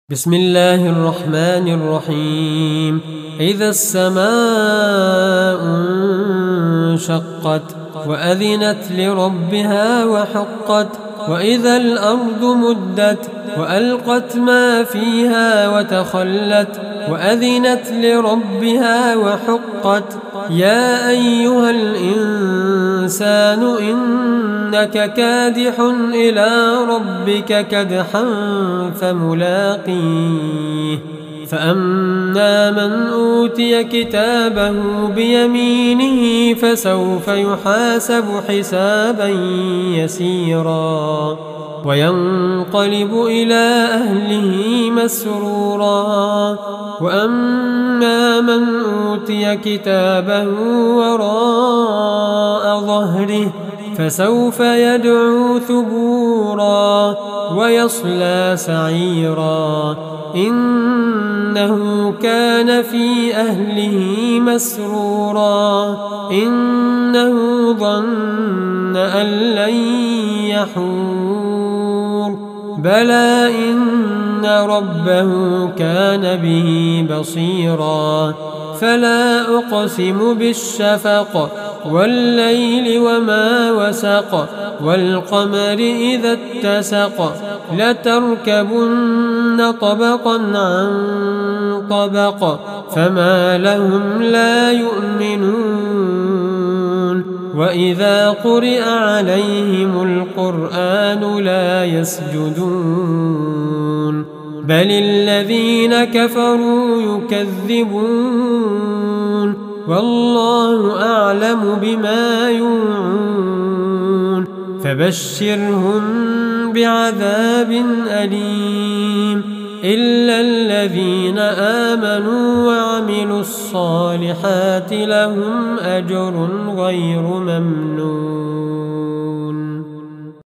بسم الله الرحمن الرحيم. إذا السماء انشقت وأذنت لربها وحقت وإذا الأرض مدت وألقت ما فيها وتخلت وأذنت لربها وحقت يا أيها الإنسان إنك كادح إلى ربك كدحا فملاقيه فأما من أوتي كتابه بيمينه فسوف يحاسب حسابا يسيرا وينقلب إلى أهله مسرورا وأما من أوتي كتابه وراء ظهره فسوف يدعو ثبورا ويصلى سعيرا إنه كان في أهله مسرورا إنه ظن أن لن يحور بلى إن ربه كان به بصيرا فلا أقسم بالشفق والليل وما وسق والقمر إذا اتسق لتركبن طبقا عن طبق فما لهم لا يؤمنون وإذا قرئ عليهم القرآن لا يسجدون بل الذين كفروا يكذبون والله أعلم بما يوعون فبشرهم بعذاب أليم إلا الذين آمنوا وعملوا الصالحات لهم أجر غير ممنون.